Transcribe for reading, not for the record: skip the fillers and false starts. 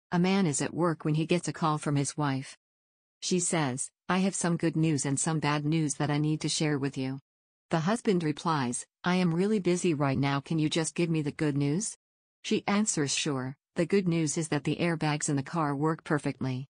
A man is at work when he gets a call from his wife. She says, "I have some good news and some bad news that I need to share with you." The husband replies, "I am really busy right now, can you just give me the good news?" She answers, "Sure, the good news is that the airbags in the car work perfectly."